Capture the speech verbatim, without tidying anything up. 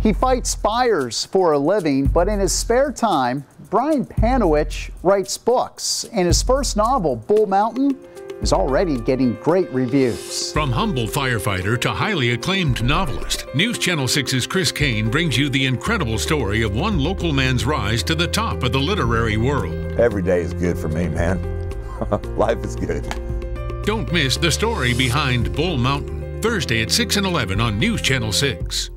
He fights fires for a living, but in his spare time, Brian Panowich writes books. And his first novel, Bull Mountain, is already getting great reviews. From humble firefighter to highly acclaimed novelist, News Channel six's Chris Kane brings you the incredible story of one local man's rise to the top of the literary world. Every day is good for me, man. Life is good. Don't miss the story behind Bull Mountain, Thursday at six and eleven on News Channel six.